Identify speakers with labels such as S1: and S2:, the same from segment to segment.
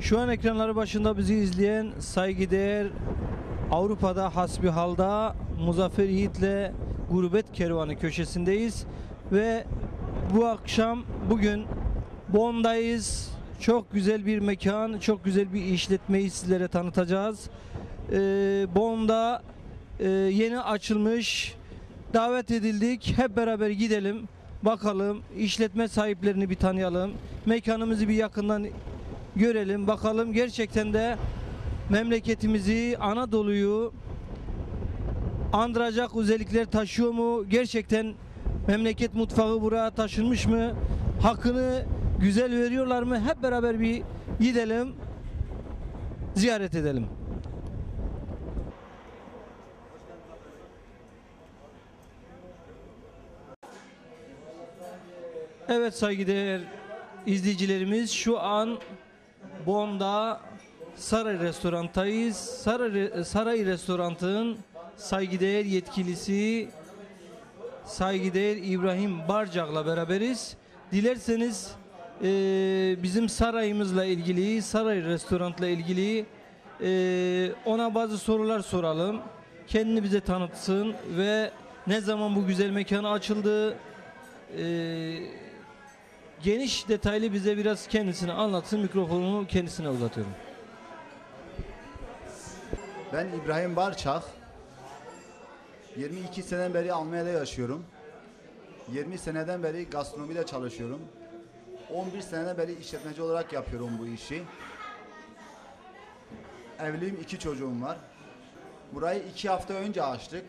S1: Şu an ekranları başında bizi izleyen saygıdeğer Avrupa'da hasbihalda Muzaffer Yiğit'le Gurbet Kervanı köşesindeyiz ve bu akşam bugün Bonn'dayız. Çok güzel bir mekan, çok güzel bir işletmeyi sizlere tanıtacağız. Bonn'da yeni açılmış, davet edildik. Hep beraber gidelim, bakalım, işletme sahiplerini bir tanıyalım, mekanımızı bir yakından görelim, bakalım gerçekten de memleketimizi, Anadolu'yu andıracak özellikler taşıyor mu? Gerçekten memleket mutfağı buraya taşınmış mı? Hakkını güzel veriyorlar mı? Hep beraber bir gidelim, ziyaret edelim. Evet saygıdeğer izleyicilerimiz, şu an Bonn'da Saray Restoran'tayız. Saray Restoran'ın saygıdeğer yetkilisi saygıdeğer İbrahim Barcak'la beraberiz. Dilerseniz bizim sarayımızla ilgili, Saray Restoran'la ilgili ona bazı sorular soralım. Kendini bize tanıtsın ve ne zaman bu güzel mekanı açıldı, geniş detaylı bize biraz kendisini anlatsın. Mikrofonu kendisine uzatıyorum.
S2: Ben İbrahim Barçak. 22 seneden beri Almanya'da yaşıyorum. 20 seneden beri gastronomide çalışıyorum. 11 seneden beri işletmeci olarak yapıyorum bu işi. Evliyim, 2 çocuğum var. Burayı 2 hafta önce açtık.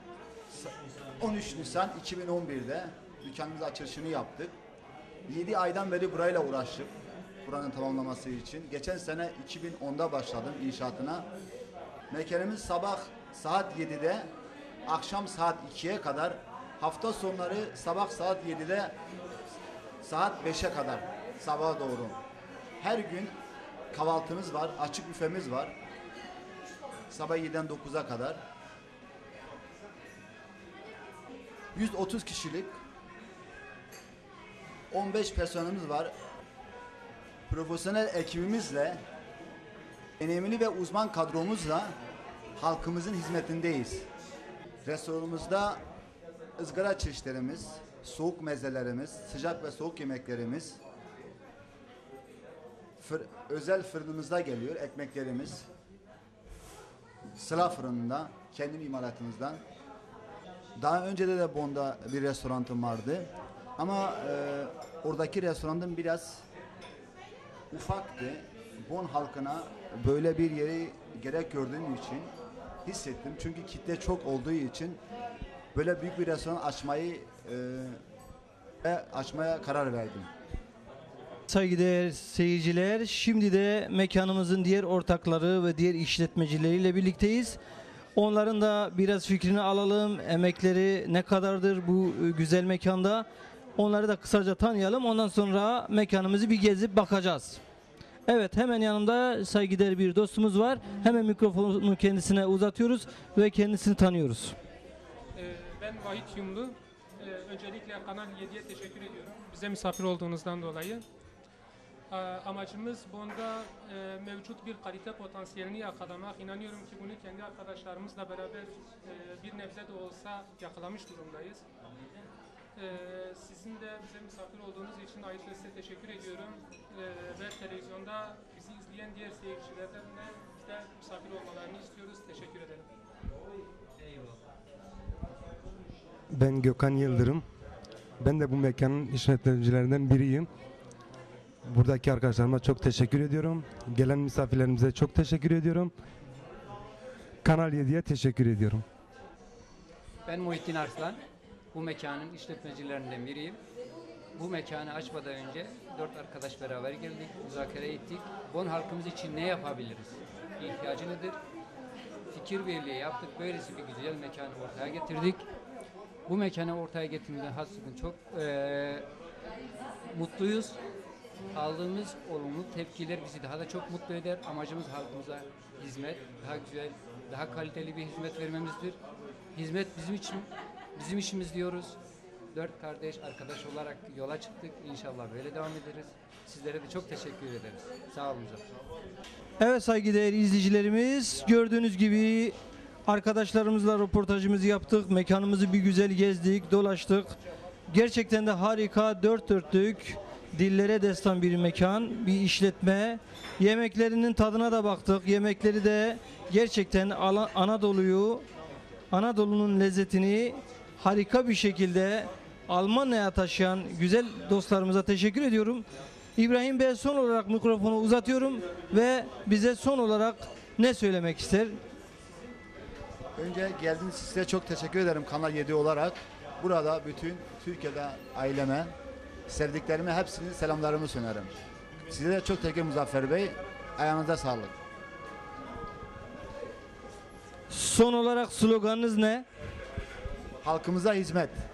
S2: 13 Nisan 2011'de dükkanımız açılışını yaptık. 7 aydan beri burayla uğraştık. Buranın tamamlaması için. Geçen sene 2010'da başladım inşaatına. Mekanımız sabah saat 7'de, akşam saat 2'ye kadar, hafta sonları sabah saat 7'de saat 5'e kadar, sabaha doğru. Her gün kahvaltımız var, açık büfemiz var. Sabah 7'den 9'a kadar. 130 kişilik 15 personelimiz var. Profesyonel ekibimizle, deneyimli ve uzman kadromuzla halkımızın hizmetindeyiz. Restoranımızda ızgara çeşitlerimiz, soğuk mezelerimiz, sıcak ve soğuk yemeklerimiz, özel fırınımızda geliyor ekmeklerimiz. Sıra fırınında, kendi imalatımızdan. Daha önce de Bonn'da bir restoranım vardı. Ama oradaki restoranım biraz ufaktı. Bonn halkına böyle bir yeri gerek gördüğüm için hissettim. Çünkü kitle çok olduğu için böyle büyük bir restoran açmaya karar verdim.
S1: Saygıdeğer seyirciler, şimdi de mekanımızın diğer ortakları ve diğer işletmecileriyle birlikteyiz. Onların da biraz fikrini alalım. Emekleri ne kadardır bu güzel mekanda? Onları da kısaca tanıyalım. Ondan sonra mekanımızı bir gezip bakacağız. Evet, hemen yanımda saygıdeğer bir dostumuz var. Hemen mikrofonu kendisine uzatıyoruz ve kendisini tanıyoruz.
S3: Ben Vahit Yumlu. Öncelikle Kanal 7'ye teşekkür ediyorum. Bize misafir olduğunuzdan dolayı. Amacımız Bonn'da mevcut bir kalite potansiyelini yakalamak. İnanıyorum ki bunu kendi arkadaşlarımızla beraber bir nebze de olsa yakalamış durumdayız. Sizin de bize misafir olduğunuz için ayrıca size teşekkür ediyorum. Ve televizyonda bizi izleyen diğer seyircilerden de bizde misafir olmalarını istiyoruz. Teşekkür ederim.
S4: Ben Gökhan Yıldırım. Ben de bu mekanın işletmecilerinden biriyim. Buradaki arkadaşlarıma çok teşekkür ediyorum. Gelen misafirlerimize çok teşekkür ediyorum. Kanal 7'ye teşekkür ediyorum.
S5: Ben Muhittin Arslan. Bu mekanın işletmecilerinden biriyim. Bu mekanı açmadan önce 4 arkadaş beraber geldik, müzakere ettik. Bonn halkımız için ne yapabiliriz? İhtiyacı nedir? Fikir birliği yaptık. Böylesi bir güzel mekanı ortaya getirdik. Bu mekanı ortaya getirdiğimizden hasbiden çok mutluyuz. Aldığımız olumlu tepkiler bizi daha da çok mutlu eder. Amacımız halkımıza hizmet, daha güzel, daha kaliteli bir hizmet vermemizdir. Hizmet bizim için, bizim işimiz diyoruz. Dört kardeş arkadaş olarak yola çıktık. İnşallah böyle devam ederiz. Sizlere de çok teşekkür ederiz. Sağ olun hocam.
S1: Evet saygıdeğer izleyicilerimiz, gördüğünüz gibi arkadaşlarımızla röportajımızı yaptık. Mekanımızı bir güzel gezdik, dolaştık. Gerçekten de harika, dört dörtlük, dillere destan bir mekan, bir işletme. Yemeklerinin tadına da baktık. Yemekleri de gerçekten Anadolu'nun lezzetini harika bir şekilde Almanya'ya taşıyan güzel dostlarımıza teşekkür ediyorum. İbrahim Bey, son olarak mikrofonu uzatıyorum ve bize son olarak ne söylemek ister?
S2: Önce geldiğiniz için size çok teşekkür ederim Kanal 7 olarak. Burada bütün Türkiye'de aileme, sevdiklerime hepsinin selamlarımı sunuyorum. Size de çok teşekkür Muzaffer Bey. Ayağınıza sağlık.
S1: Son olarak sloganınız ne?
S2: Halkımıza hizmet.